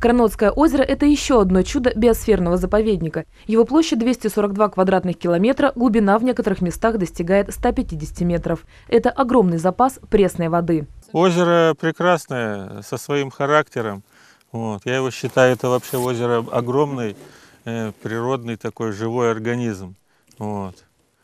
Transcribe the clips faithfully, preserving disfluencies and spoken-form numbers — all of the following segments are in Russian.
Кранотское озеро – это еще одно чудо биосферного заповедника. Его площадь двести сорок два квадратных километра, глубина в некоторых местах достигает ста пятидесяти метров. Это огромный запас пресной воды. Озеро прекрасное, со своим характером. Вот. Я его считаю, это вообще озеро огромный, э, природный такой живой организм. Вот.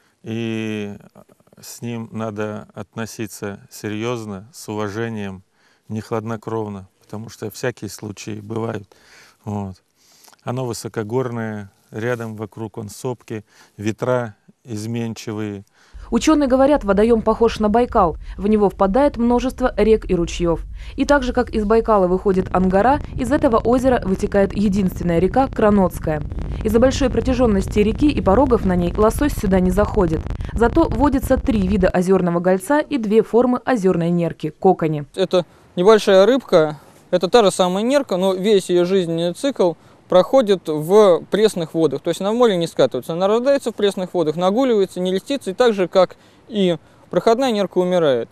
И с ним надо относиться серьезно, с уважением, не хладнокровно, потому что всякие случаи бывают. Вот. Оно высокогорное, рядом вокруг он сопки, ветра изменчивые. Ученые говорят, водоем похож на Байкал. В него впадает множество рек и ручьев. И так же, как из Байкала выходит Ангара, из этого озера вытекает единственная река Кранотская. Из-за большой протяженности реки и порогов на ней лосось сюда не заходит. Зато водятся три вида озерного гольца и две формы озерной нерки – кокони. Это небольшая рыбка, это та же самая нерка, но весь ее жизненный цикл проходит в пресных водах. То есть она в море не скатывается, она рождается в пресных водах, нагуливается, не льстится, и так же, как и проходная нерка, умирает.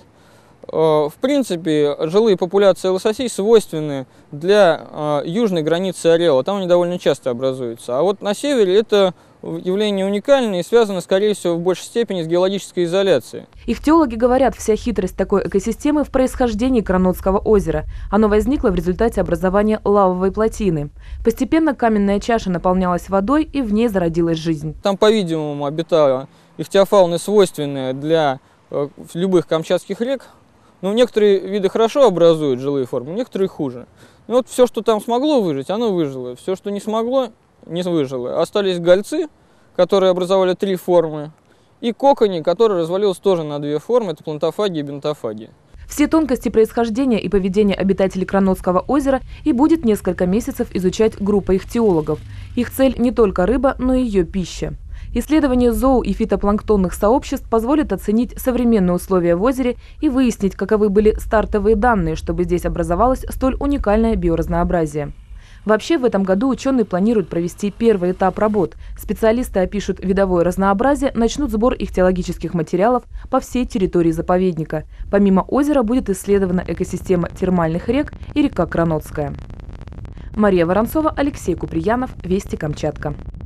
В принципе, жилые популяции лососей свойственны для южной границы ареала, там они довольно часто образуются. А вот на севере это явление уникальное и связано, скорее всего, в большей степени с геологической изоляцией. Ихтиологи говорят, вся хитрость такой экосистемы в происхождении Кранотского озера. Оно возникло в результате образования лавовой плотины. Постепенно каменная чаша наполнялась водой, и в ней зародилась жизнь. Там, по-видимому, обитала ихтиофауна, свойственная для э, любых камчатских рек. Но некоторые виды хорошо образуют жилые формы, некоторые хуже. И вот все, что там смогло выжить, оно выжило. Все, что не смогло, не выжило. Остались гольцы, которые образовали три формы, и кокони, которые развалились тоже на две формы, это плантофагия и бентофагия. Все тонкости происхождения и поведения обитателей Кранотского озера и будет несколько месяцев изучать группа ихтиологов. Их цель не только рыба, но и ее пища. Исследование зоо- и фитопланктонных сообществ позволит оценить современные условия в озере и выяснить, каковы были стартовые данные, чтобы здесь образовалось столь уникальное биоразнообразие. Вообще, в этом году ученые планируют провести первый этап работ. Специалисты опишут видовое разнообразие, начнут сбор ихтиологических материалов по всей территории заповедника. Помимо озера будет исследована экосистема термальных рек и река Кранотская. Мария Воронцова, Алексей Куприянов, Вести Камчатка.